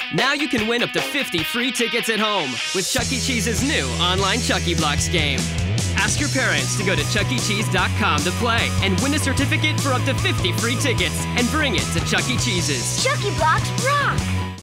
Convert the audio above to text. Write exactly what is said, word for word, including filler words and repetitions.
Now you can win up to fifty free tickets at home with Chuck E. Cheese's new online Chucky Blox game. Ask your parents to go to chuck e cheese dot com to play and win a certificate for up to fifty free tickets and bring it to Chuck E. Cheese's. Chucky Blox rock!